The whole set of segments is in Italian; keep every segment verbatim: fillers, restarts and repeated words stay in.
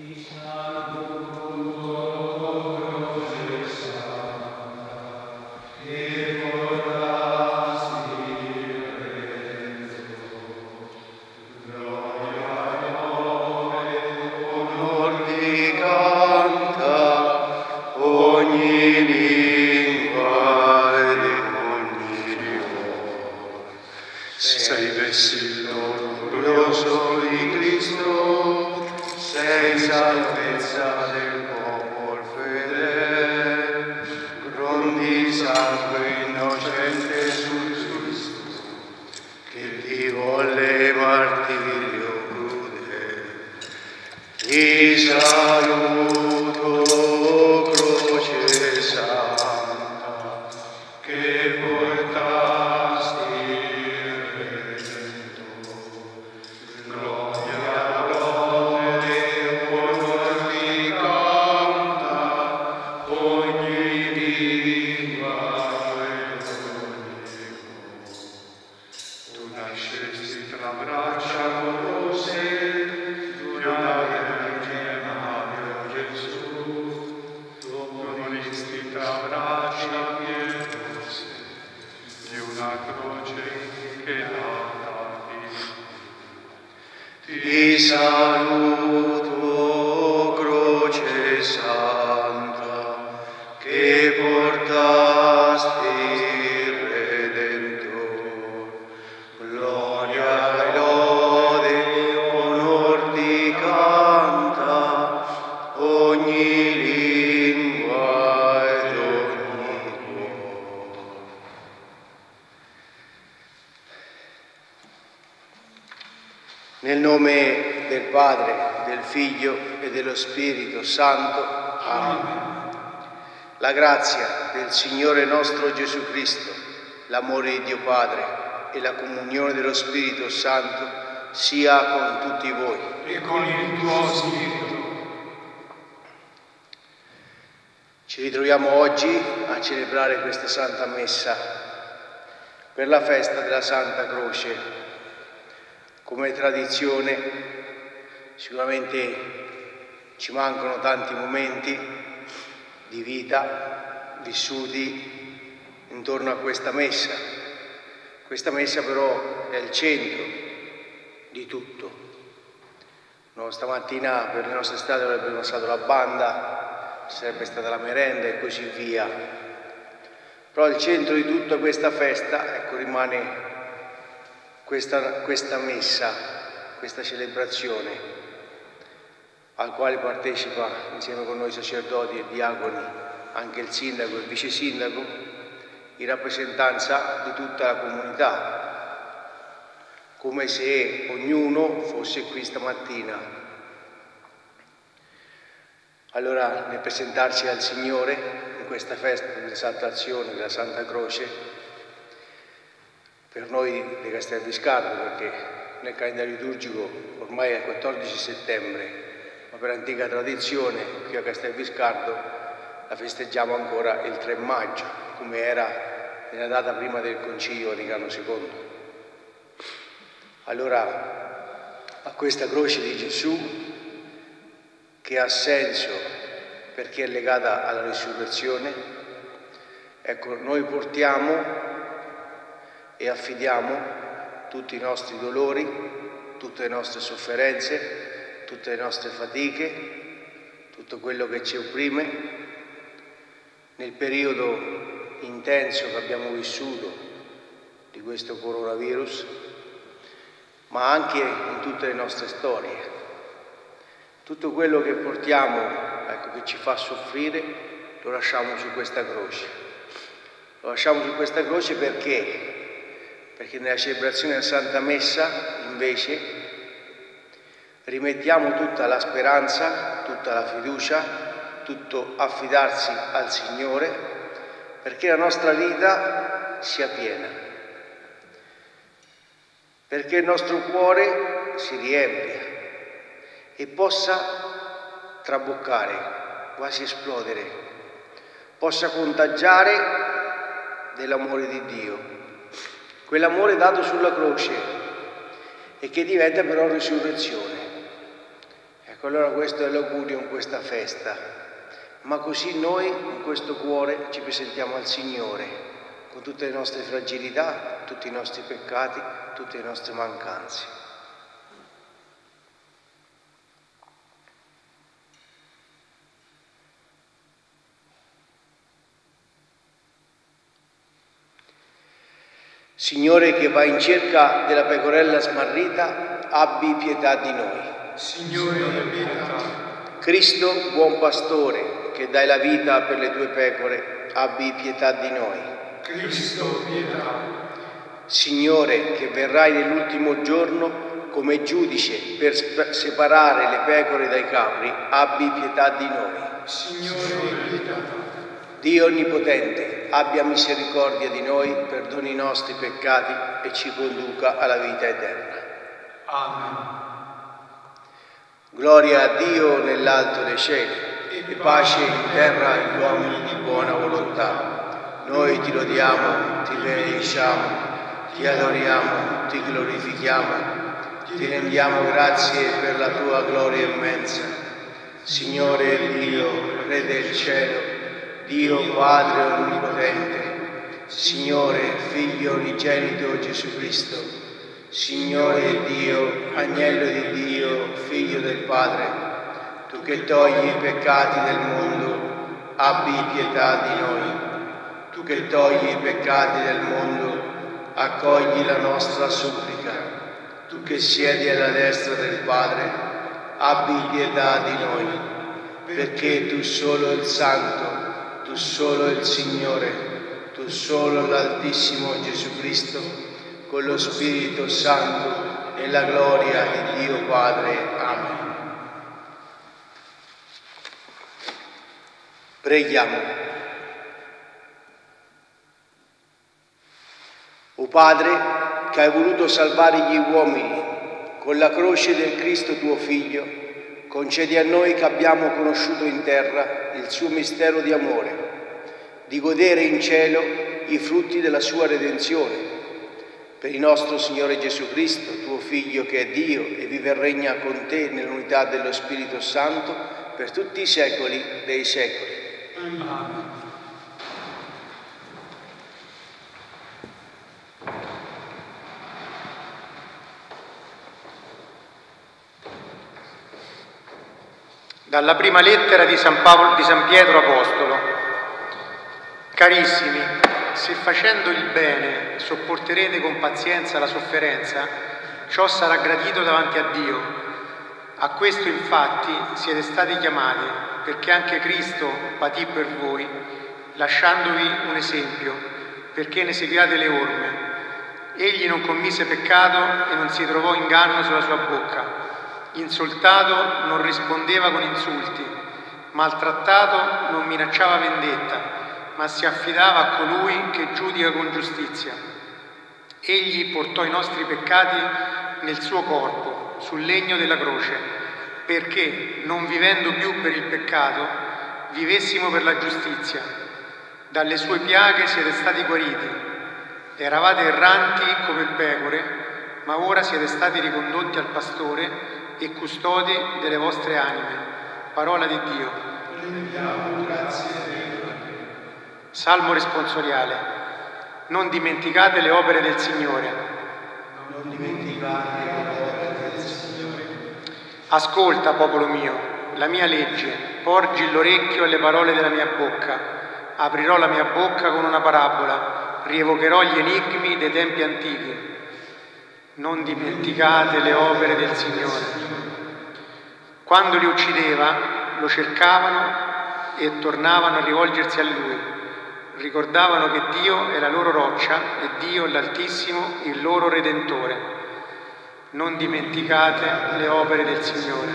Nel nome del Padre, del Figlio e dello Spirito Santo. Amen. La grazia del Signore nostro Gesù Cristo, l'amore di Dio Padre e la comunione dello Spirito Santo sia con tutti voi. E con il tuo Spirito. Ci ritroviamo oggi a celebrare questa Santa Messa per la festa della Santa Croce. Come tradizione, sicuramente ci mancano tanti momenti di vita vissuti intorno a questa Messa. Questa Messa però è il centro di tutto. No, stamattina per le nostre strade avrebbe passato la banda, sarebbe stata la merenda e così via. Però il centro di tutta questa festa, ecco, rimane Questa, questa messa, questa celebrazione al quale partecipa insieme con noi sacerdoti e diaconi anche il sindaco e il vice sindaco in rappresentanza di tutta la comunità, come se ognuno fosse qui stamattina. Allora, nel presentarci al Signore in questa festa dell'esaltazione della Santa Croce, per noi di Castelviscardo, perché nel calendario liturgico ormai è il quattordici settembre, ma per antica tradizione qui a Castelviscardo la festeggiamo ancora il tre maggio, come era nella data prima del Concilio Vaticano secondo. Allora, a questa croce di Gesù, che ha senso perché è legata alla risurrezione, ecco, noi portiamo e affidiamo tutti i nostri dolori, tutte le nostre sofferenze, tutte le nostre fatiche, tutto quello che ci opprime nel periodo intenso che abbiamo vissuto di questo coronavirus, ma anche in tutte le nostre storie. Tutto quello che portiamo, ecco, che ci fa soffrire, lo lasciamo su questa croce. Lo lasciamo su questa croce perché? Perché nella celebrazione della Santa Messa, invece, rimettiamo tutta la speranza, tutta la fiducia, tutto affidarsi al Signore, perché la nostra vita sia piena, perché il nostro cuore si riempia e possa traboccare, quasi esplodere, possa contagiare dell'amore di Dio. Quell'amore dato sulla croce e che diventa però risurrezione. Ecco, allora questo è l'augurio in questa festa, ma così noi in questo cuore ci presentiamo al Signore, con tutte le nostre fragilità, tutti i nostri peccati, tutte le nostre mancanze. Signore che va in cerca della pecorella smarrita, abbi pietà di noi. Signore, pietà. Cristo, buon pastore, che dai la vita per le tue pecore, abbi pietà di noi. Cristo, pietà. Signore, che verrai nell'ultimo giorno come giudice per separare le pecore dai capri, abbi pietà di noi. Signore, pietà. Dio Onnipotente, abbia misericordia di noi, perdoni i nostri peccati e ci conduca alla vita eterna. Amen. Gloria a Dio nell'alto dei cieli e pace in terra agli uomini di buona volontà. Noi ti lodiamo, ti benediciamo, ti adoriamo, ti glorifichiamo, ti rendiamo grazie per la tua gloria immensa. Signore Dio, Re del cielo, Dio Padre Onnipotente, Signore Figlio Unigenito Gesù Cristo, Signore Dio, Agnello di Dio, Figlio del Padre, tu che togli i peccati del mondo, abbi pietà di noi. Tu che togli i peccati del mondo, accogli la nostra supplica. Tu che siedi alla destra del Padre, abbi pietà di noi, perché tu solo il Santo, tu solo il Signore, tu solo l'Altissimo Gesù Cristo, con lo Spirito Santo e la gloria di Dio Padre. Amen. Preghiamo. O Padre, che hai voluto salvare gli uomini con la croce del Cristo tuo Figlio, concedi a noi che abbiamo conosciuto in terra il suo mistero di amore, di godere in cielo i frutti della sua redenzione. Per il nostro Signore Gesù Cristo, tuo Figlio che è Dio e vive e regna con te nell'unità dello Spirito Santo per tutti i secoli dei secoli. Amen. Dalla prima lettera di San, Paolo, di San Pietro Apostolo. Carissimi, se facendo il bene sopporterete con pazienza la sofferenza, ciò sarà gradito davanti a Dio. A questo infatti siete stati chiamati, perché anche Cristo patì per voi, lasciandovi un esempio, perché ne seguiate le orme. Egli non commise peccato e non si trovò inganno sulla sua bocca. Insultato non rispondeva con insulti, maltrattato non minacciava vendetta, ma si affidava a colui che giudica con giustizia. Egli portò i nostri peccati nel suo corpo, sul legno della croce, perché, non vivendo più per il peccato, vivessimo per la giustizia. Dalle sue piaghe siete stati guariti. Eravate erranti come pecore, ma ora siete stati ricondotti al pastore e custodi delle vostre anime. Parola di Dio. Rendiamo grazie a Dio. Salmo responsoriale. Non dimenticate le opere del Signore. Non dimenticate le opere del Signore. Ascolta, popolo mio, la mia legge, porgi l'orecchio alle parole della mia bocca. Aprirò la mia bocca con una parabola, rievocherò gli enigmi dei tempi antichi. Non dimenticate le opere del Signore. Quando li uccideva, lo cercavano e tornavano a rivolgersi a Lui. Ricordavano che Dio è la loro roccia e Dio l'Altissimo il loro Redentore. Non dimenticate le opere del Signore.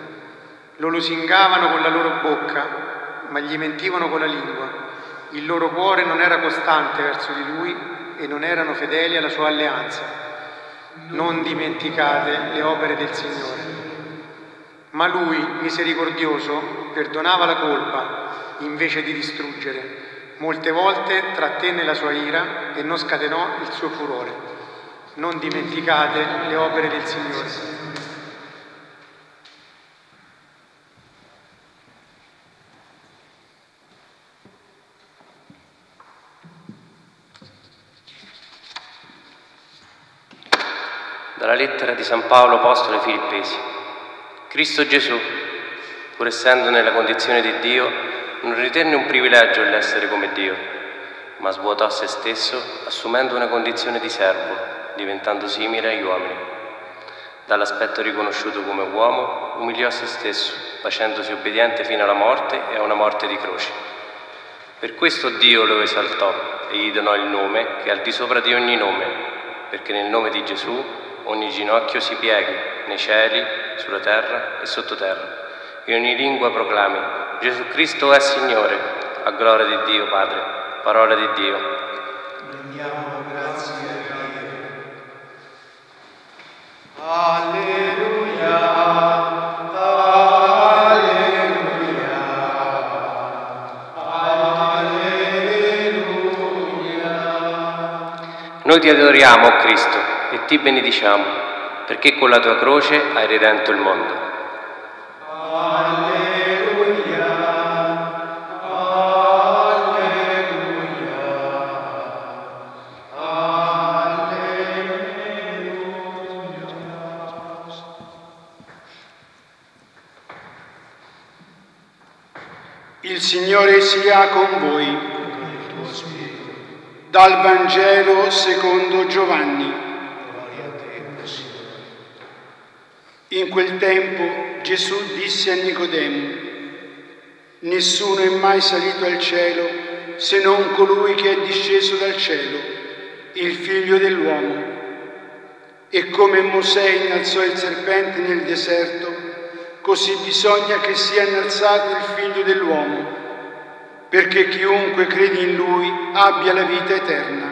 Lo lusingavano con la loro bocca, ma gli mentivano con la lingua. Il loro cuore non era costante verso di Lui e non erano fedeli alla sua alleanza. Non dimenticate le opere del Signore. Ma Lui, misericordioso, perdonava la colpa invece di distruggere. Molte volte trattenne la sua ira e non scatenò il suo furore. Non dimenticate le opere del Signore. Dalla lettera di San Paolo apostolo ai Filippesi. Cristo Gesù, pur essendo nella condizione di Dio, non ritenne un privilegio l'essere come Dio, ma svuotò se stesso, assumendo una condizione di servo, diventando simile agli uomini. Dall'aspetto riconosciuto come uomo, umiliò se stesso, facendosi obbediente fino alla morte e a una morte di croce. Per questo Dio lo esaltò e gli donò il nome che è al di sopra di ogni nome, perché nel nome di Gesù ogni ginocchio si pieghi, nei cieli, sulla terra e sottoterra, e ogni lingua proclami: Gesù Cristo è Signore, a gloria di Dio Padre. Parola di Dio. Rendiamo grazie a Dio. Alleluia, alleluia, alleluia. Noi ti adoriamo, o Cristo, e ti benediciamo, perché con la tua croce hai redento il mondo. Alleluia, alleluia, alleluia. Il Signore sia con voi. Dal Vangelo secondo Giovanni. In quel tempo Gesù disse a Nicodemo: nessuno è mai salito al cielo se non colui che è disceso dal cielo, il Figlio dell'uomo. E come Mosè innalzò il serpente nel deserto, così bisogna che sia innalzato il Figlio dell'uomo, perché chiunque crede in Lui abbia la vita eterna.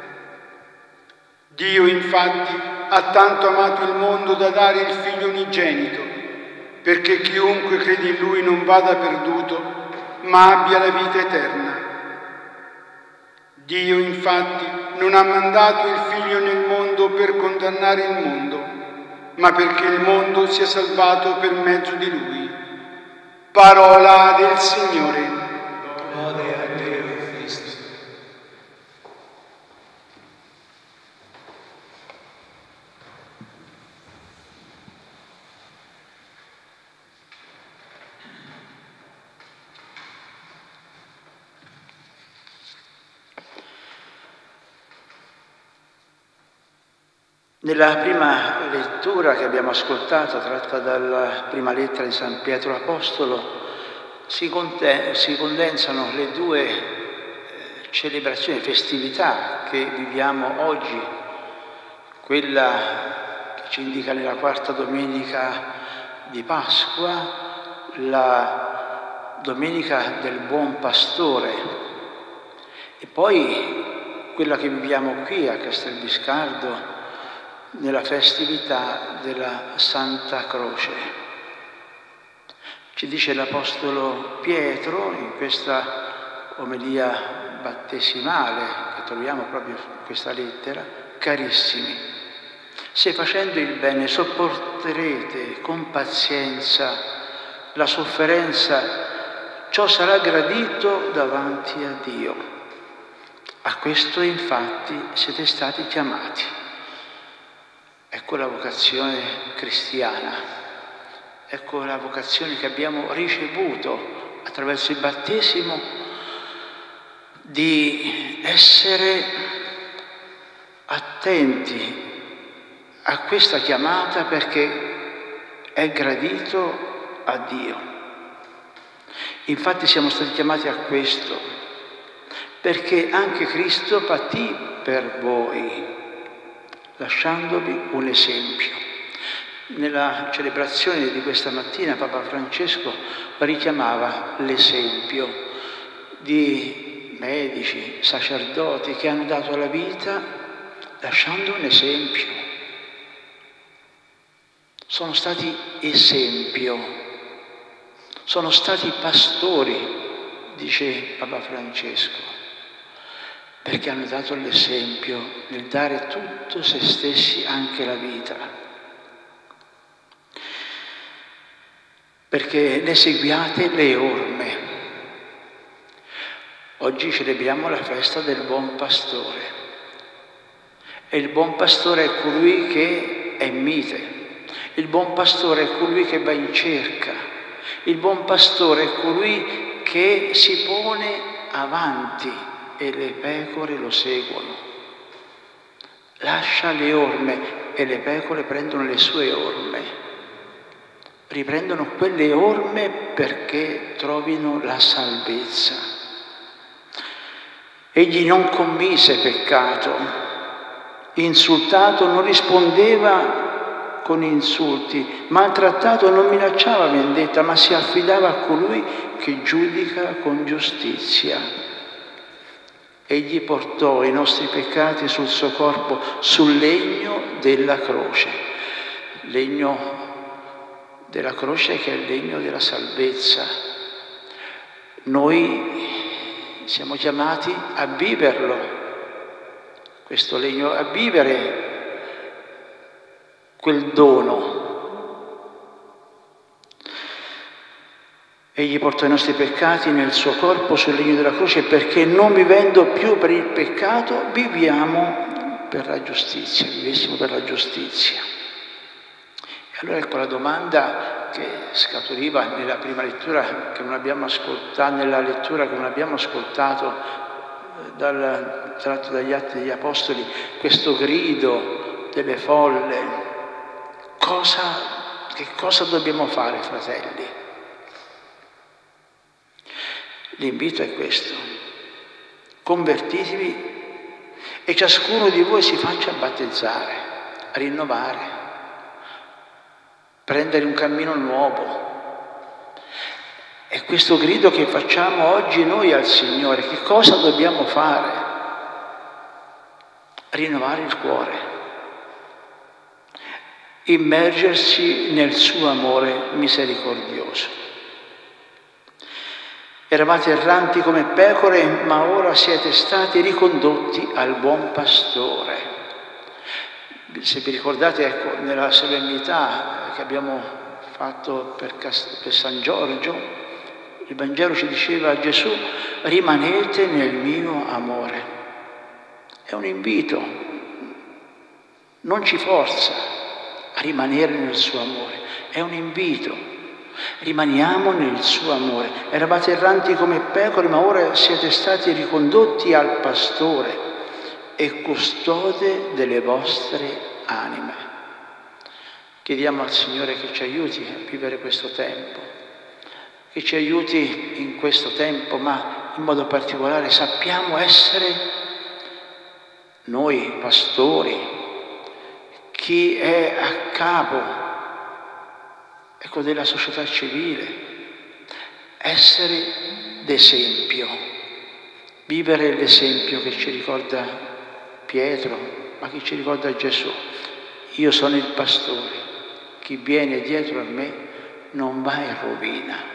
Dio infatti ha tanto amato il mondo da dare il Figlio unigenito, perché chiunque crede in Lui non vada perduto, ma abbia la vita eterna. Dio infatti non ha mandato il Figlio nel mondo per condannare il mondo, ma perché il mondo sia salvato per mezzo di Lui. Parola del Signore. Lode a Dio Cristo. Nella prima lettura che abbiamo ascoltato, tratta dalla prima lettera di San Pietro Apostolo, si, conte- si condensano le due eh, celebrazioni, festività che viviamo oggi, quella che ci indica nella quarta domenica di Pasqua, la domenica del Buon Pastore, e poi quella che viviamo qui a Castelbiscardo, nella festività della Santa Croce. Ci dice l'Apostolo Pietro in questa omelia battesimale che troviamo proprio in questa lettera: carissimi, se facendo il bene sopporterete con pazienza la sofferenza, ciò sarà gradito davanti a Dio. A questo infatti siete stati chiamati. Ecco la vocazione cristiana, ecco la vocazione che abbiamo ricevuto attraverso il battesimo, di essere attenti a questa chiamata perché è gradito a Dio. Infatti siamo stati chiamati a questo, perché anche Cristo patì per voi, lasciandovi un esempio. Nella celebrazione di questa mattina Papa Francesco richiamava l'esempio di medici, sacerdoti che hanno dato la vita lasciando un esempio. Sono stati esempio, sono stati pastori, dice Papa Francesco, perché hanno dato l'esempio nel dare tutto se stessi, anche la vita. Perché ne seguiate le orme. Oggi celebriamo la festa del Buon Pastore. E il Buon Pastore è colui che è mite. Il buon pastore è colui che va in cerca. Il buon pastore è colui che si pone avanti e le pecore lo seguono. Lascia le orme e le pecore prendono le sue orme. Riprendono quelle orme perché trovino la salvezza. Egli non commise peccato, insultato non rispondeva con insulti, maltrattato non minacciava vendetta, ma si affidava a colui che giudica con giustizia. Egli portò i nostri peccati sul suo corpo, sul legno della croce. Legno della croce che è il legno della salvezza. Noi siamo chiamati a viverlo, questo legno, a vivere quel dono. Egli portò i nostri peccati nel suo corpo sul legno della croce perché non vivendo più per il peccato viviamo per la giustizia, vivessimo per la giustizia. E allora ecco la domanda che scaturiva nella prima lettura che non abbiamo ascoltato, nella lettura che non abbiamo ascoltato dal, tratto dagli Atti degli Apostoli, questo grido delle folle. Cosa, che cosa dobbiamo fare, fratelli? L'invito è questo: convertitevi e ciascuno di voi si faccia battezzare, rinnovare, prendere un cammino nuovo. È questo grido che facciamo oggi noi al Signore. Che cosa dobbiamo fare? Rinnovare il cuore. Immergersi nel suo amore misericordioso. Eravate erranti come pecore, ma ora siete stati ricondotti al buon pastore. Se vi ricordate, ecco, nella solennità che abbiamo fatto per, per San Giorgio, il Vangelo ci diceva: Gesù, rimanete nel mio amore. È un invito, non ci forza a rimanere nel suo amore, è un invito, rimaniamo nel suo amore. Eravate erranti come pecore, ma ora siete stati ricondotti al pastore e custode delle vostre anime. Chiediamo al Signore che ci aiuti a vivere questo tempo, che ci aiuti in questo tempo, ma in modo particolare sappiamo essere noi pastori, chi è a capo, ecco, della società civile, essere d'esempio, vivere l'esempio che ci ricorda Pietro, ma che ci ricorda Gesù. Io sono il pastore, chi viene dietro a me non va in rovina.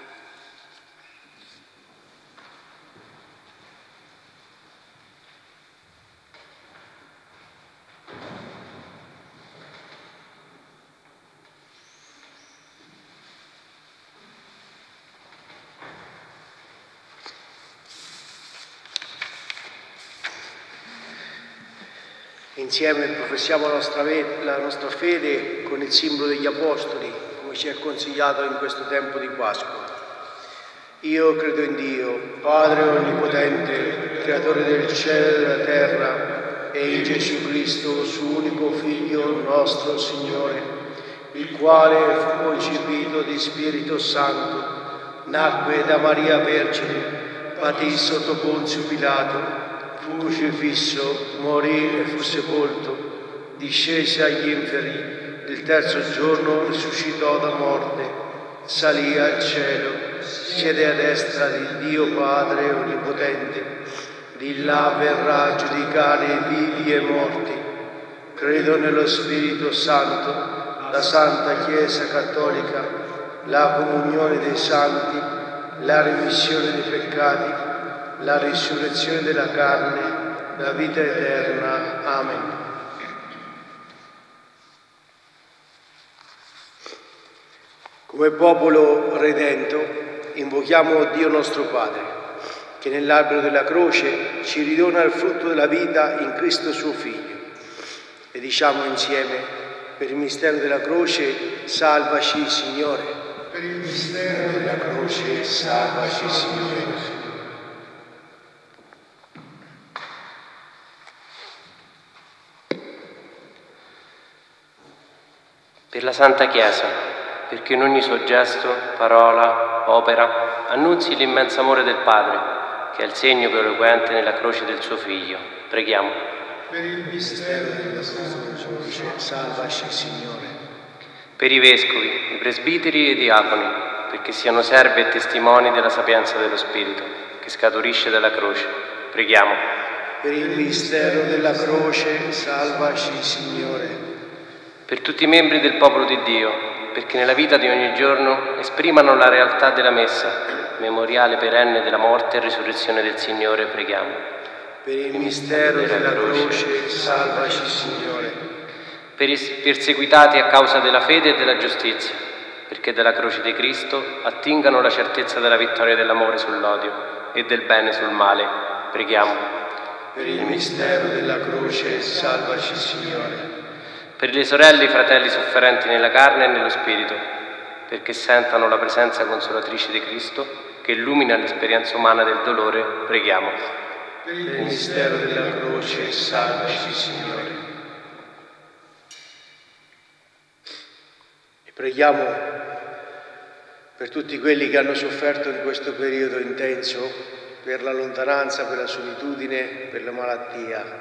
Insieme professiamo la nostra, la nostra fede con il simbolo degli Apostoli, come ci è consigliato in questo tempo di Pasqua. Io credo in Dio, Padre Onnipotente, Creatore del cielo e della terra, e in Gesù Cristo, suo unico Figlio, nostro Signore, il quale fu concepito di Spirito Santo, nacque da Maria Vergine, patì sotto Ponzio Pilato, fu crocifisso, morì e fu sepolto, discese agli inferi, il terzo giorno risuscitò da morte, salì al cielo, siede a destra di Dio Padre Onnipotente, di là verrà a giudicare i vivi e i morti. Credo nello Spirito Santo, la Santa Chiesa Cattolica, la comunione dei santi, la remissione dei peccati, la risurrezione della carne, la vita eterna. Amen. Come popolo redento invochiamo Dio nostro Padre, che nell'albero della croce ci ridona il frutto della vita in Cristo suo Figlio, e diciamo insieme: Per il mistero della croce, salvaci, Signore. Per il mistero della croce, salvaci, Signore. Per la Santa Chiesa, perché in ogni suo gesto, parola, opera, annunzi l'immenso amore del Padre, che è il segno più eloquente nella croce del suo Figlio. Preghiamo. Per il mistero della Croce, salvaci, Signore. Per i Vescovi, i Presbiteri e i Diaconi, perché siano servi e testimoni della sapienza dello Spirito, che scaturisce dalla croce. Preghiamo. Per il mistero della croce, salvaci, Signore. Per tutti i membri del popolo di Dio, perché nella vita di ogni giorno esprimano la realtà della Messa, memoriale perenne della morte e risurrezione del Signore, preghiamo. Per il mistero della croce, salvaci, Signore. Per i perseguitati a causa della fede e della giustizia, perché dalla croce di Cristo attingano la certezza della vittoria dell'amore sull'odio e del bene sul male, preghiamo. Per il mistero della croce, salvaci, Signore. Per le sorelle e i fratelli sofferenti nella carne e nello spirito, perché sentano la presenza consolatrice di Cristo che illumina l'esperienza umana del dolore, preghiamo. Per il mistero della croce, salvaci, Signore. E preghiamo per tutti quelli che hanno sofferto in questo periodo intenso, per la lontananza, per la solitudine, per la malattia.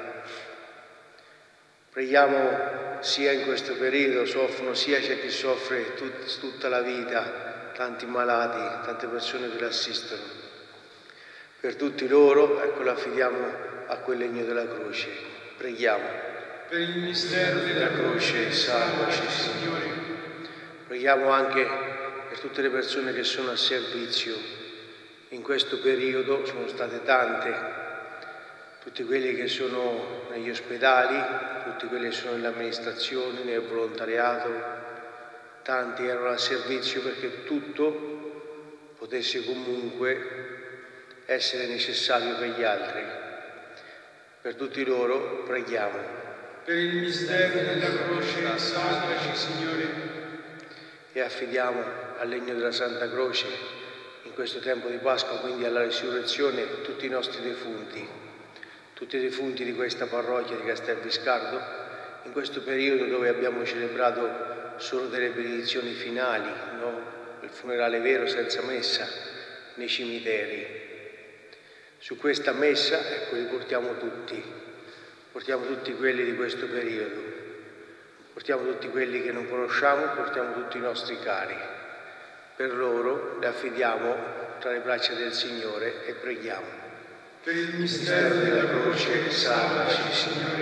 Preghiamo sia in questo periodo, soffrono sia c'è chi soffre tut, tutta la vita, tanti malati, tante persone che l'assistono. Per tutti loro, ecco, lo affidiamo a quel legno della croce. Preghiamo. Per il mistero della croce, salvaci, Signore. Preghiamo anche per tutte le persone che sono a servizio. In questo periodo sono state tante. Tutti quelli che sono negli ospedali, tutti quelli che sono nell'amministrazione, nel volontariato, tanti erano a servizio perché tutto potesse comunque essere necessario per gli altri. Per tutti loro preghiamo. Per il mistero della croce, salvaci, Signore. E affidiamo al legno della Santa Croce, in questo tempo di Pasqua, quindi alla risurrezione, tutti i nostri defunti. Tutti i defunti di questa parrocchia di Castelviscardo, in questo periodo dove abbiamo celebrato solo delle benedizioni finali, no? Il funerale vero senza messa, nei cimiteri. Su questa messa, ecco, li portiamo tutti, portiamo tutti quelli di questo periodo, portiamo tutti quelli che non conosciamo, portiamo tutti i nostri cari. Per loro li affidiamo tra le braccia del Signore e preghiamo. Per il mistero della croce, salvaci, Signore.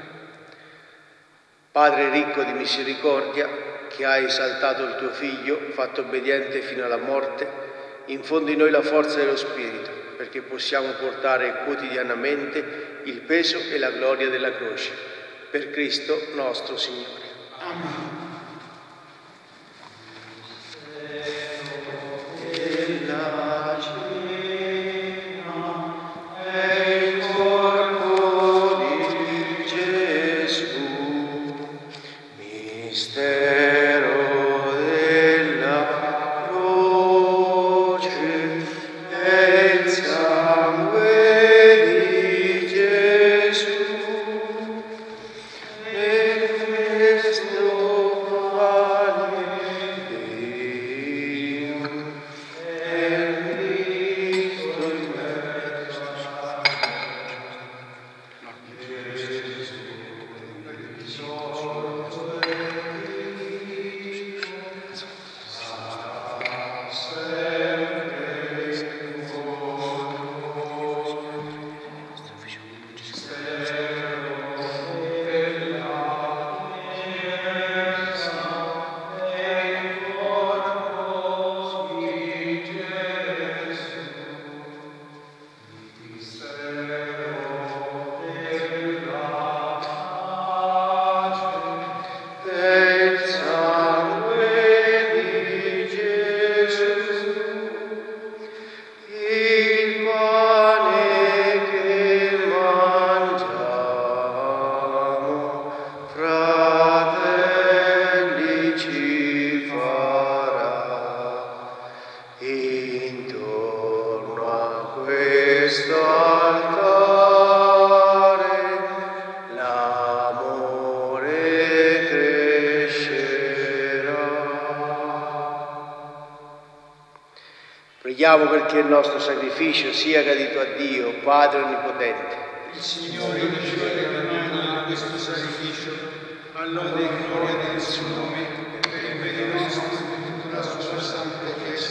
Padre ricco di misericordia, che hai esaltato il tuo Figlio, fatto obbediente fino alla morte, infondi in noi la forza dello Spirito, perché possiamo portare quotidianamente il peso e la gloria della croce. Per Cristo nostro Signore. Amen. Preghiamo perché il nostro sacrificio sia gradito a Dio, Padre Onnipotente. Il Signore riceve da questo sacrificio, all'onore e gloria del suo nome, e per il bene nostro e tutta la sua santa Chiesa.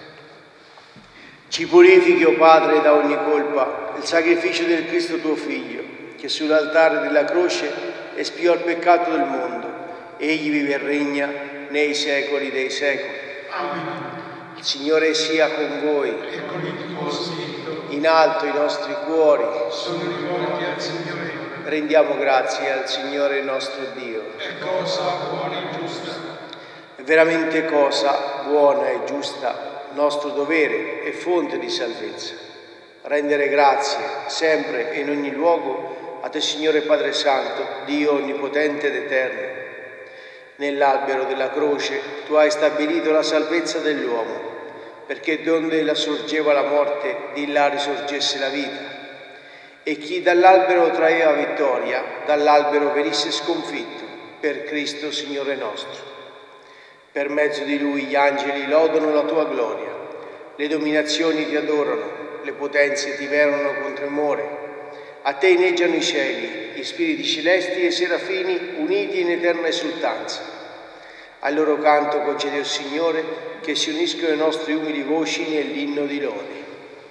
Ci purifichi, o Padre, da ogni colpa il sacrificio del Cristo tuo Figlio, che sull'altare della croce espiò il peccato del mondo. Egli vive e regna nei secoli dei secoli. Amen. Il Signore sia con voi. E con il tuo spirito. In alto i nostri cuori Sono rivolti al Signore. rendiamo grazie al Signore nostro Dio. È cosa buona e giusta. È veramente cosa buona e giusta, nostro dovere e fonte di salvezza. Rendere grazie sempre e in ogni luogo a te, Signore Padre Santo, Dio onnipotente ed eterno. Nell'albero della croce tu hai stabilito la salvezza dell'uomo, perché donde la sorgeva la morte, di là risorgesse la vita. E chi dall'albero traeva vittoria, dall'albero venisse sconfitto, per Cristo Signore nostro. Per mezzo di Lui gli angeli lodano la tua gloria, le dominazioni ti adorano, le potenze ti venerano con tremore. A te inneggiano i cieli, gli spiriti celesti e i serafini uniti in eterna esultanza. Al loro canto concedi, o Signore, che si uniscono le nostre umili voci nell'inno di lode.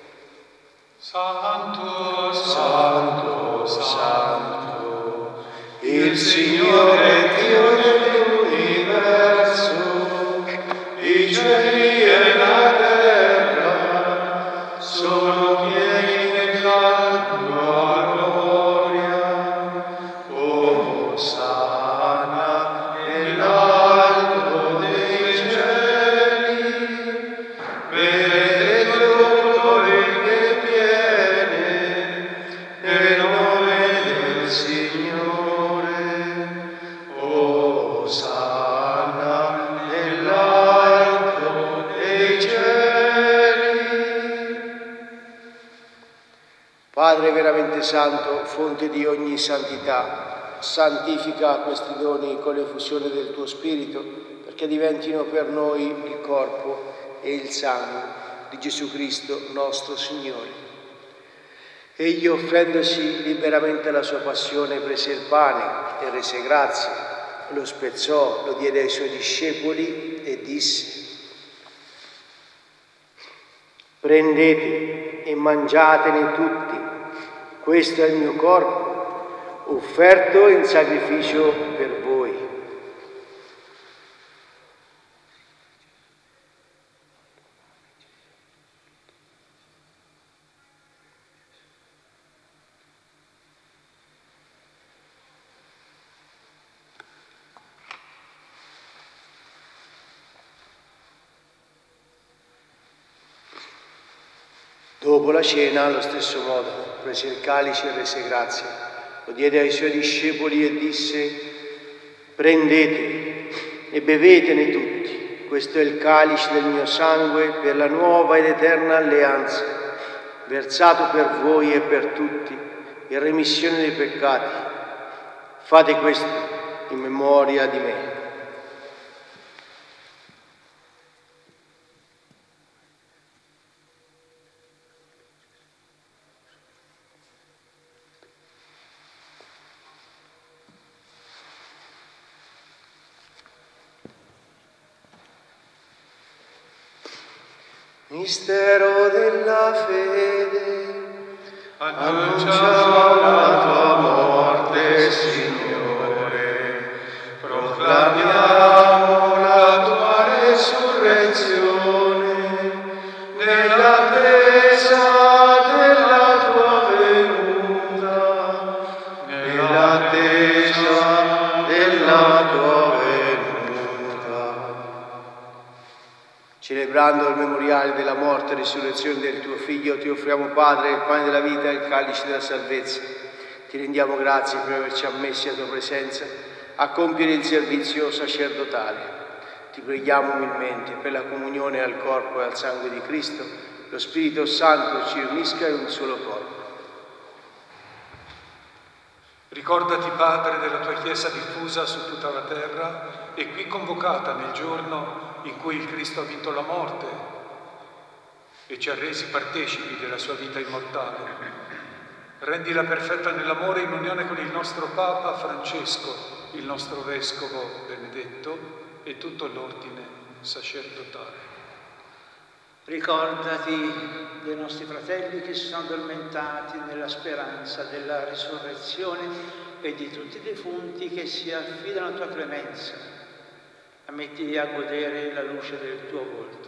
Santo, Santo, Santo, il Signore Dio dell'universo, i cieli e la terra sono pieni della tua gloria. Osanna nell'alto dei cieli, benedetto il che viene nel nome del Signore. Osanna nell'alto dei cieli. Padre veramente santo, fonte di ogni santità, santifica questi doni con l'effusione del tuo Spirito, perché diventino per noi il corpo e il sangue di Gesù Cristo nostro Signore. Egli, offrendosi liberamente alla sua passione, prese il pane e rese grazie, lo spezzò, lo diede ai suoi discepoli e disse: prendete e mangiatene tutti, questo è il mio corpo, offerto in sacrificio per voi. Dopo la cena, allo stesso modo, prese il calice e rese grazie, lo diede ai suoi discepoli e disse: prendete e bevetene tutti, questo è il calice del mio sangue per la nuova ed eterna alleanza, versato per voi e per tutti in remissione dei peccati. Fate questo in memoria di me. Mistero della fede, annunciamo la tua morte, Signore, proclamiamo la tua resurrezione, nell'attesa della tua venuta, nell'attesa della tua venuta. Celebrando il memoriale della morte e risurrezione del tuo Figlio, ti offriamo, Padre, il pane della vita e il calice della salvezza. Ti rendiamo grazie per averci ammessi alla tua presenza a compiere il servizio sacerdotale. Ti preghiamo umilmente per la comunione al corpo e al sangue di Cristo, lo Spirito Santo ci unisca in un solo corpo. Ricordati, Padre, della tua Chiesa diffusa su tutta la terra e qui convocata nel giorno in cui il Cristo ha vinto la morte. e ci ha resi partecipi della sua vita immortale. Rendila perfetta nell'amore in unione con il nostro Papa Francesco, il nostro Vescovo Benedetto e tutto l'ordine sacerdotale. Ricordati dei nostri fratelli che si sono addormentati nella speranza della risurrezione e di tutti i defunti che si affidano alla tua clemenza. Ammettili a godere la luce del tuo volto.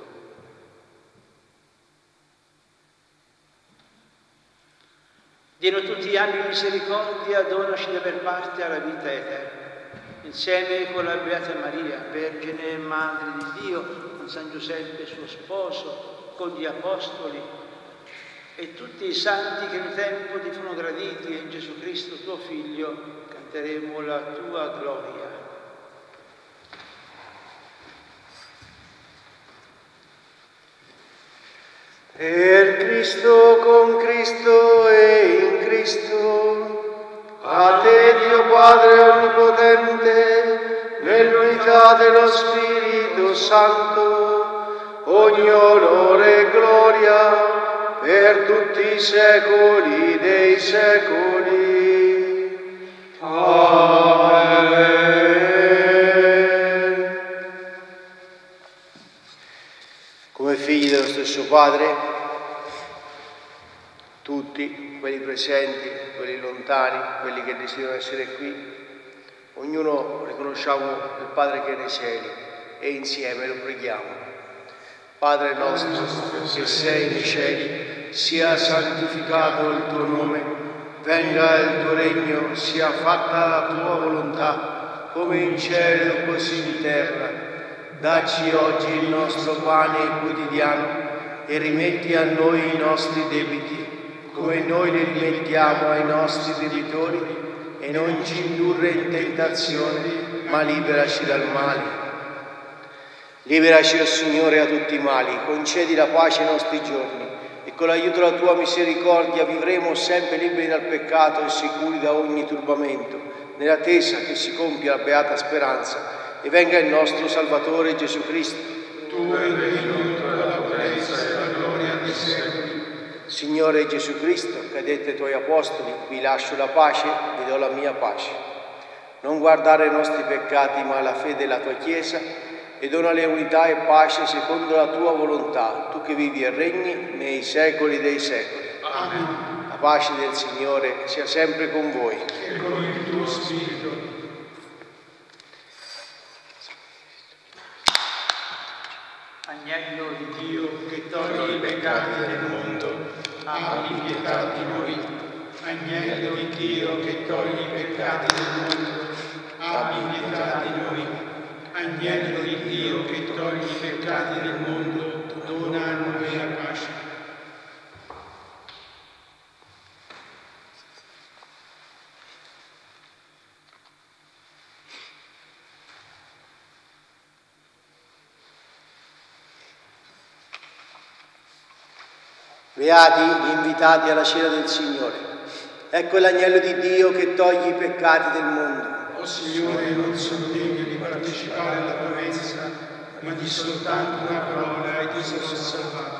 Diano tutti gli anni di misericordia, donaci di aver parte alla vita eterna. Insieme con la Beata Maria, Vergine e Madre di Dio, con San Giuseppe suo sposo, con gli Apostoli e tutti i santi che nel tempo ti furono graditi, e in Gesù Cristo tuo Figlio canteremo la tua gloria. Per Cristo, con Cristo e in Cristo, a te Dio Padre Onnipotente, nell'unità dello Spirito Santo, ogni onore e gloria per tutti i secoli dei secoli. Amen. Come figli dello stesso Padre, tutti, quelli presenti, quelli lontani, quelli che desiderano essere qui, ognuno riconosciamo il Padre che è nei cieli e insieme lo preghiamo. Padre nostro che sei nei cieli, sia santificato il tuo nome, venga il tuo regno, sia fatta la tua volontà, come in cielo così in terra. Dacci oggi il nostro pane quotidiano e rimetti a noi i nostri debiti, come noi li rimettiamo ai nostri debitori, e non ci indurre in tentazione, ma liberaci dal male. Liberaci, o Signore, da tutti i mali, concedi la pace ai nostri giorni, e con l'aiuto della tua misericordia vivremo sempre liberi dal peccato e sicuri da ogni turbamento, nell'attesa che si compia la beata speranza e venga il nostro Salvatore Gesù Cristo. Tu hai venuto la potenza e la gloria dei secoli. Signore Gesù Cristo, che hai detto ai tuoi apostoli, vi lascio la pace, vi do la mia pace. Non guardare i nostri peccati, ma la fede della tua Chiesa, e donale unità e pace secondo la tua volontà, tu che vivi e regni nei secoli dei secoli. Amen. La pace del Signore sia sempre con voi. E con il tuo spirito. Agnello di Dio che toglie i peccati del mondo, abbi pietà di noi. Agnello di Dio che toglie i peccati del mondo, abbi pietà di noi. Agnello di Dio che toglie i peccati del mondo, dona a noi la pace. Beati gli invitati alla cena del Signore. Ecco l'agnello di Dio che toglie i peccati del mondo. O Signore, non sono degno di partecipare alla tua mensa, ma di soltanto una parola e ti sarò salvato.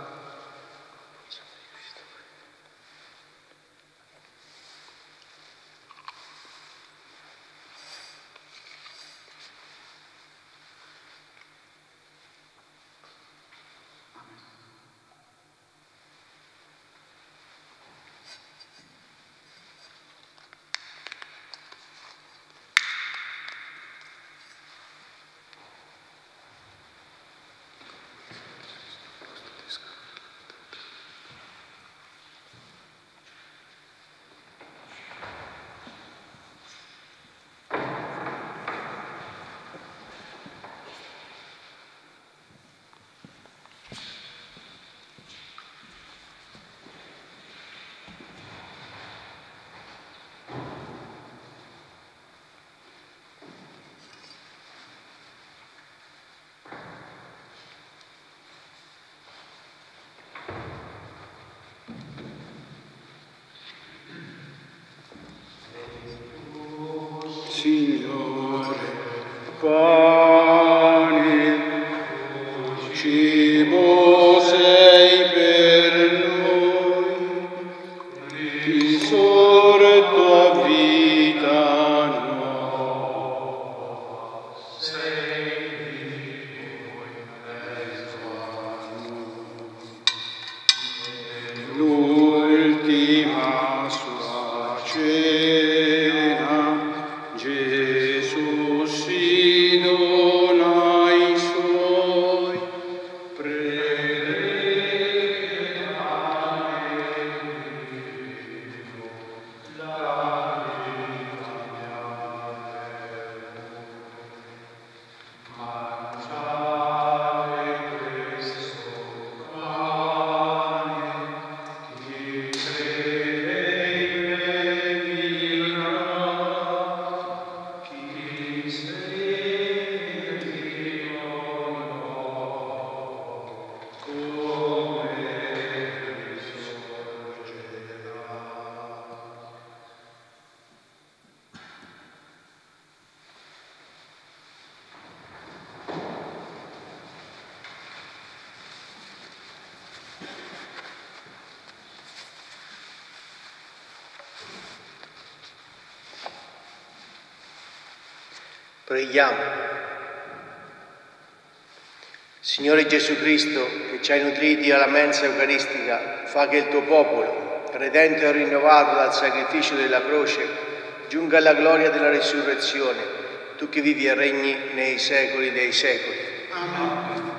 Signore, pane, cibo sei Preghiamo. Signore Gesù Cristo, che ci hai nutriti alla mensa eucaristica, fa che il tuo popolo, redento e rinnovato dal sacrificio della croce, giunga alla gloria della risurrezione, tu che vivi e regni nei secoli dei secoli. Amen.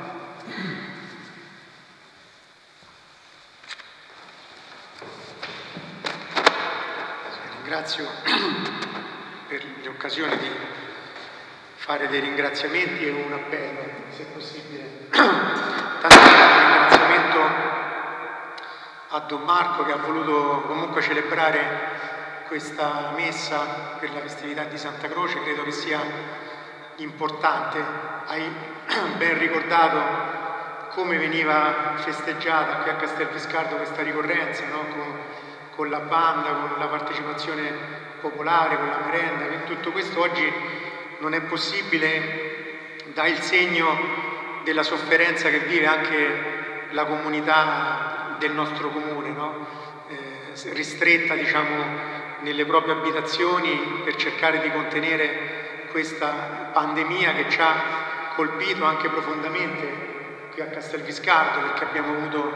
Ringrazio per l'occasione di fare dei ringraziamenti e un appello, se possibile. Tanto un ringraziamento a Don Marco che ha voluto comunque celebrare questa messa per la festività di Santa Croce, credo che sia importante. Hai ben ricordato come veniva festeggiata qui a Castelfiscardo questa ricorrenza, no? con, con la banda, con la partecipazione popolare, con la merenda, che tutto questo oggi non è possibile, dà il segno della sofferenza che vive anche la comunità del nostro comune, no? eh, ristretta diciamo, nelle proprie abitazioni per cercare di contenere questa pandemia che ci ha colpito anche profondamente qui a Castelfiscardo, perché abbiamo avuto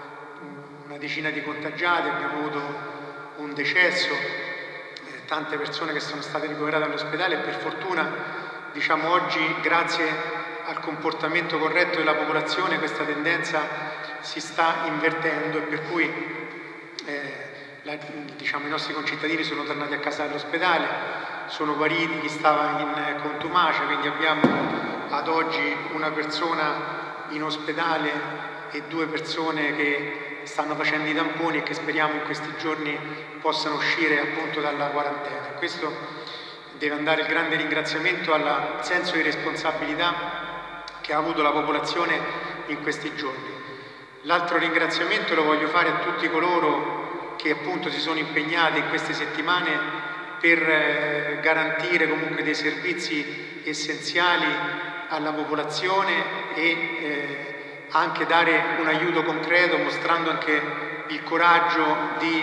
una decina di contagiati, abbiamo avuto un decesso, tante persone che sono state ricoverate all'ospedale e per fortuna diciamo oggi grazie al comportamento corretto della popolazione questa tendenza si sta invertendo e per cui eh, la, diciamo, i nostri concittadini sono tornati a casa dall'ospedale, sono guariti chi stava in contumacia, quindi abbiamo ad oggi una persona in ospedale e due persone che stanno facendo i tamponi e che speriamo in questi giorni possano uscire appunto dalla quarantena. Questo deve andare il grande ringraziamento al senso di responsabilità che ha avuto la popolazione in questi giorni. L'altro ringraziamento lo voglio fare a tutti coloro che appunto si sono impegnati in queste settimane per eh, garantire comunque dei servizi essenziali alla popolazione e eh, anche dare un aiuto concreto, mostrando anche il coraggio di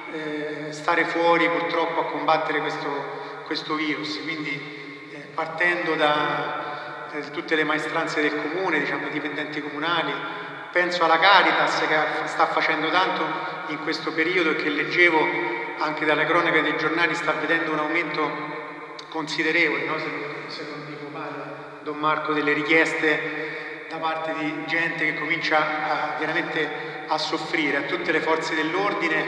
eh, stare fuori purtroppo a combattere questo, questo virus. Quindi eh, partendo da eh, tutte le maestranze del comune, diciamo i dipendenti comunali, penso alla Caritas che sta facendo tanto in questo periodo e che leggevo anche dalle cronache dei giornali sta vedendo un aumento considerevole, no? se, se non dico male, Don Marco, delle richieste da parte di gente che comincia a, veramente a soffrire, a tutte le forze dell'ordine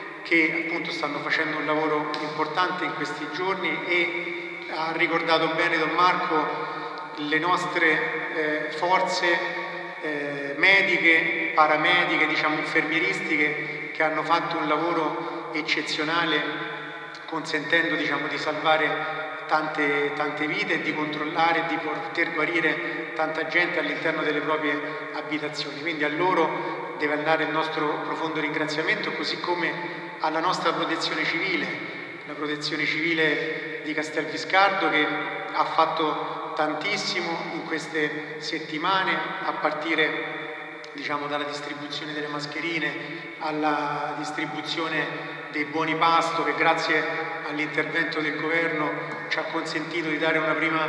che appunto stanno facendo un lavoro importante in questi giorni e ha ricordato bene Don Marco le nostre eh, forze eh, mediche, paramediche, diciamo infermieristiche che hanno fatto un lavoro eccezionale consentendo diciamo di salvare Tante, tante vite e di controllare e di poter guarire tanta gente all'interno delle proprie abitazioni. Quindi a loro deve andare il nostro profondo ringraziamento, così come alla nostra protezione civile, la protezione civile di Castelfiscardo che ha fatto tantissimo in queste settimane, a partire diciamo, dalla distribuzione delle mascherine alla distribuzione dei buoni pasto che grazie all'intervento del governo ci ha consentito di dare una prima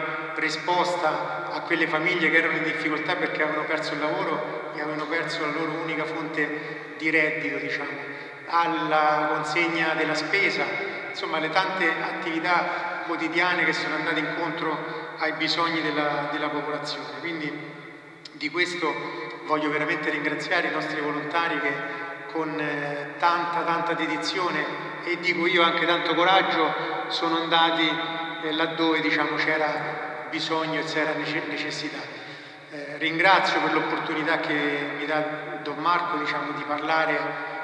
risposta a quelle famiglie che erano in difficoltà perché avevano perso il lavoro e avevano perso la loro unica fonte di reddito, diciamo, alla consegna della spesa, insomma le tante attività quotidiane che sono andate incontro ai bisogni della, della popolazione. Quindi di questo voglio veramente ringraziare i nostri volontari che con eh, tanta tanta dedizione e dico io anche tanto coraggio sono andati eh, laddove diciamo c'era bisogno e c'era necessità. Eh, ringrazio per l'opportunità che mi dà Don Marco diciamo, di parlare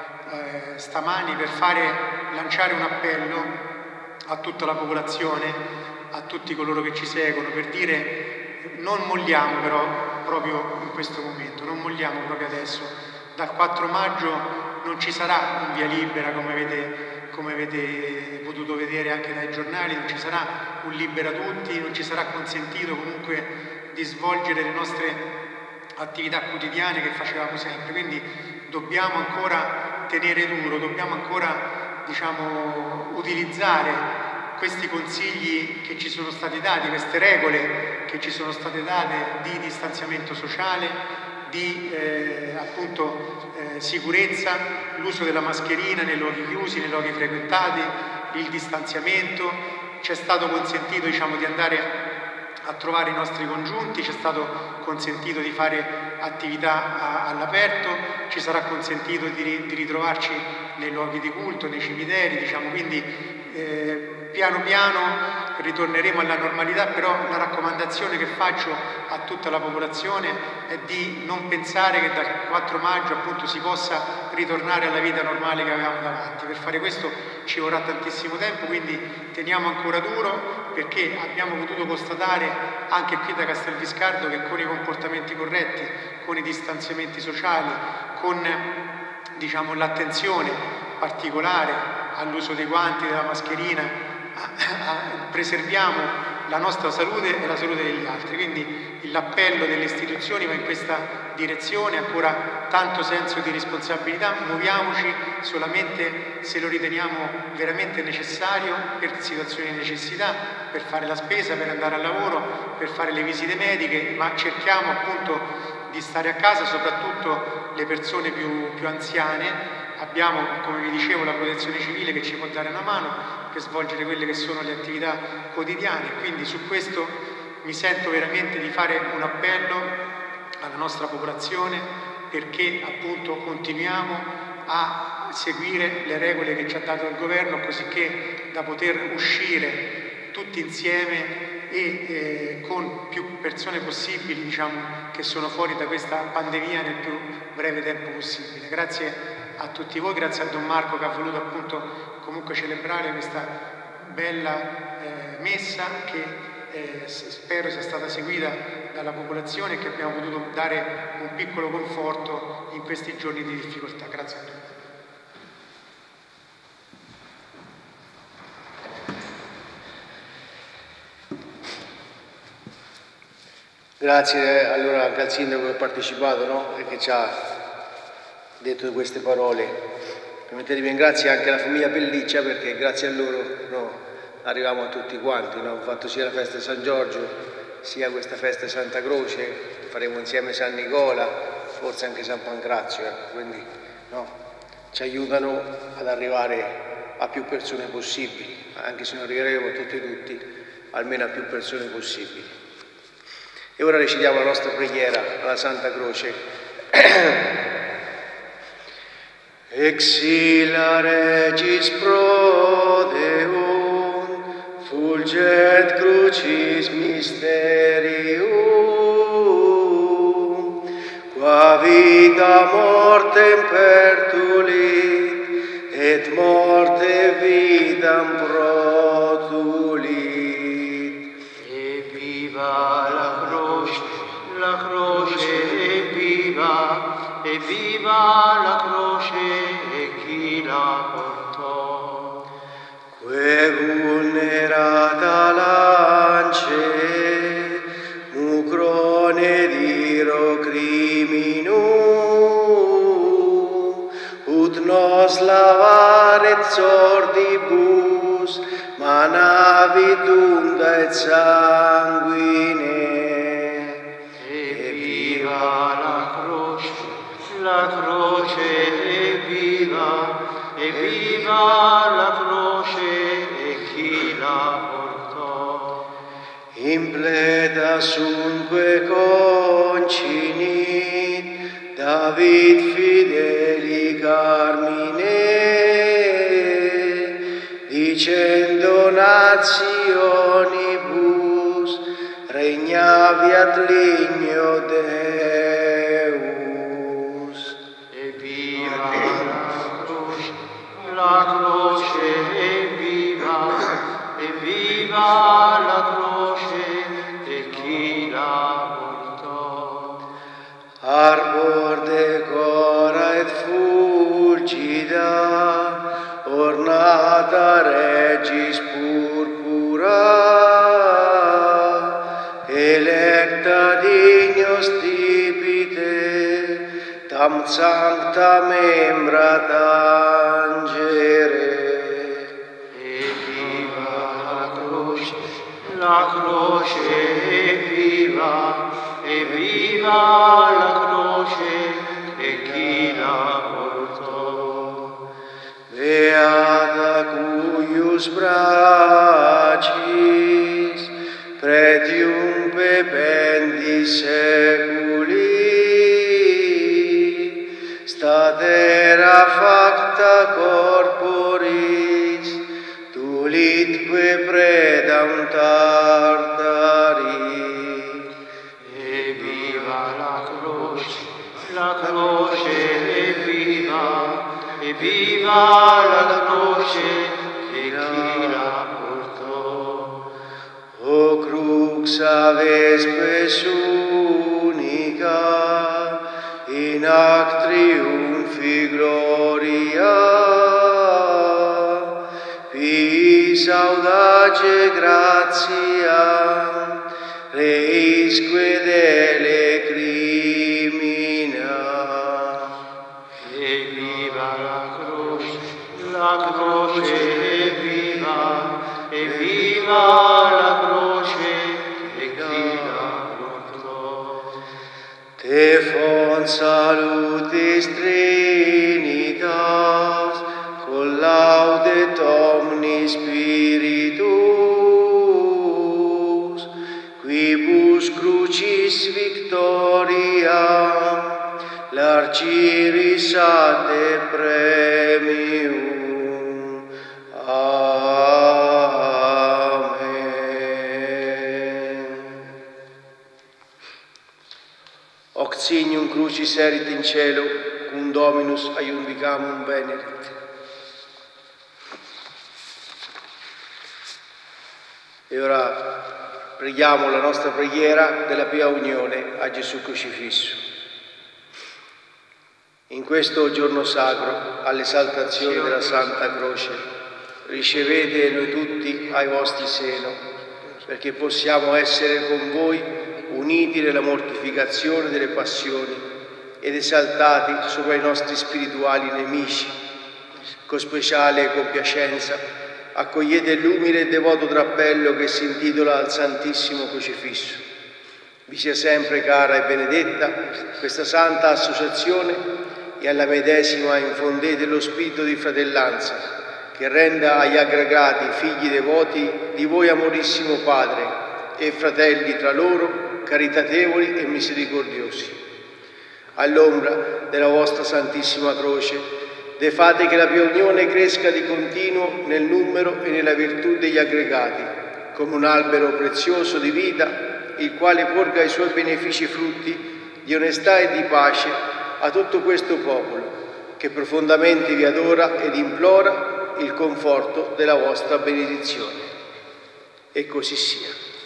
eh, stamani per fare, lanciare un appello a tutta la popolazione, a tutti coloro che ci seguono, per dire non molliamo però proprio in questo momento, non molliamo proprio adesso. Dal quattro maggio non ci sarà un via libera come avete, come avete potuto vedere anche dai giornali, non ci sarà un libera tutti, non ci sarà consentito comunque di svolgere le nostre attività quotidiane che facevamo sempre, quindi dobbiamo ancora tenere duro, dobbiamo ancora diciamo, utilizzare questi consigli che ci sono stati dati, queste regole che ci sono state date di distanziamento sociale, di eh, appunto eh, sicurezza, l'uso della mascherina nei luoghi chiusi, nei luoghi frequentati, il distanziamento. Ci è stato consentito, diciamo, di andare a trovare i nostri congiunti, ci è stato consentito di fare attività all'aperto, ci sarà consentito di, di ritrovarci nei luoghi di culto, nei cimiteri, diciamo, quindi eh, piano piano ritorneremo alla normalità, però la raccomandazione che faccio a tutta la popolazione è di non pensare che dal quattro maggio appunto si possa ritornare alla vita normale che avevamo davanti. Per fare questo ci vorrà tantissimo tempo, quindi teniamo ancora duro, perché abbiamo potuto constatare anche qui da Castelviscardo che con i comportamenti corretti, con i distanziamenti sociali, con diciamo, l'attenzione particolare all'uso dei guanti, della mascherina, preserviamo la nostra salute e la salute degli altri. Quindi l'appello delle istituzioni va in questa direzione, ancora tanto senso di responsabilità, muoviamoci solamente se lo riteniamo veramente necessario, per situazioni di necessità, per fare la spesa, per andare al lavoro, per fare le visite mediche, ma cerchiamo appunto di stare a casa, soprattutto le persone più, più anziane. Abbiamo, come vi dicevo, la protezione civile che ci può dare una mano per svolgere quelle che sono le attività quotidiane, quindi su questo mi sento veramente di fare un appello alla nostra popolazione perché appunto continuiamo a seguire le regole che ci ha dato il governo, così che da poter uscire tutti insieme e eh, con più persone possibili, diciamo, che sono fuori da questa pandemia nel più breve tempo possibile. Grazie a tutti voi, grazie a Don Marco che ha voluto appunto comunque celebrare questa bella eh, messa che eh, spero sia stata seguita dalla popolazione e che abbiamo potuto dare un piccolo conforto in questi giorni di difficoltà. Grazie a tutti. Grazie allora anche al sindaco che ha partecipato, no? E che ci ha detto queste parole. Permettetemi grazie anche alla famiglia Pelliccia, perché grazie a loro no, arriviamo a tutti quanti, no? Ho fatto sia la festa di San Giorgio sia questa festa di Santa Croce, faremo insieme San Nicola, forse anche San Pancrazio, ecco. Quindi no, ci aiutano ad arrivare a più persone possibili, anche se non arriveremo tutti tutti, almeno a più persone possibili. E ora recitiamo la nostra preghiera alla Santa Croce. Exila Regis pro Deum, fulget crucis mysterium, qua vita mortem pertulit, et morte vitam protulit. E viva la croce, la croce e viva, e viva la croce e chi la portò. Que vulnerata lance, mucrone diro criminum, ut nos lavaret sordibus, manavit unda et sanguine. E viva la croce, la croce è viva, e viva la croce e chi la portò. Impleta sunque concinit, David fideli carmine, dicendo nationibus, regnaviat ligno Deus. E viva la croce, la croce è viva, e viva la croce e chi la portò. Arbor decora et fulgida, ornata regis purpura, electa dignos stipite, tam sancta membra tangere. E viva la La croce è viva, è viva la croce e chi la portò. Beata cuius bracis, pretium pependis seculi, statera facta corporis, tulitque predam tartari. E viva la croce, la croce è viva, è viva la croce e chi la portò. O crux ave spes unica, in ac triumfi gloria, vis audace gratia, reisque dele crimina. E viva la croce, la croce è viva, è viva la croce e chi la portò. Te fons salutis Trinitas, con laudet omni spiritus, quibus crucis victoria, larciris ade premium. Amen. Hoc signum crucis erit in cielo, cum Dominus aiumbicamum venerit. E ora preghiamo la nostra preghiera della pia unione a Gesù crocifisso. In questo giorno sacro, all'esaltazione della Santa Croce, ricevete noi tutti ai vostri seno, perché possiamo essere con voi uniti nella mortificazione delle passioni ed esaltati sopra i nostri spirituali nemici. Con speciale compiacenza accogliete l'umile e devoto drappello che si intitola al Santissimo Crocifisso. Vi sia sempre cara e benedetta questa santa associazione e alla medesima infondete lo spirito di fratellanza che renda agli aggregati figli devoti di voi amorissimo Padre e fratelli tra loro caritatevoli e misericordiosi. All'ombra della vostra Santissima Croce de fate che la pia unione cresca di continuo nel numero e nella virtù degli aggregati, come un albero prezioso di vita, il quale porga i suoi benefici frutti di onestà e di pace a tutto questo popolo, che profondamente vi adora ed implora il conforto della vostra benedizione. E così sia.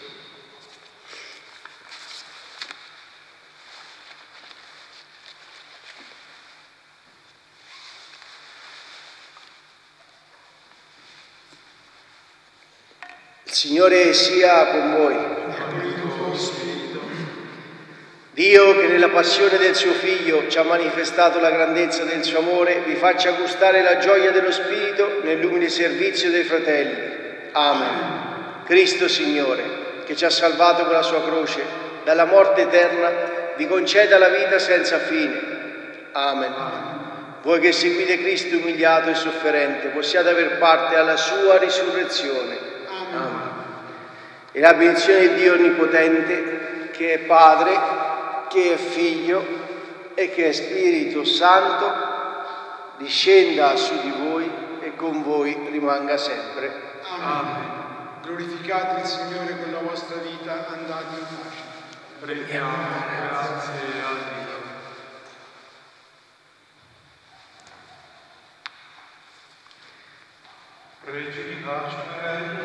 Il Signore sia con voi. Dio, che nella passione del suo Figlio ci ha manifestato la grandezza del suo amore, vi faccia gustare la gioia dello Spirito nell'umile servizio dei fratelli. Amen. Cristo Signore, che ci ha salvato con la sua croce dalla morte eterna, vi conceda la vita senza fine. Amen. Voi che seguite Cristo umiliato e sofferente, possiate aver parte alla sua risurrezione. Amen. E la benedizione di Dio Onnipotente, che è Padre, che è Figlio e che è Spirito Santo, discenda su di voi e con voi rimanga sempre. Amen. Glorificate il Signore con la vostra vita, andate in pace. Preghiamo, grazie a Dio. Reggi di pace,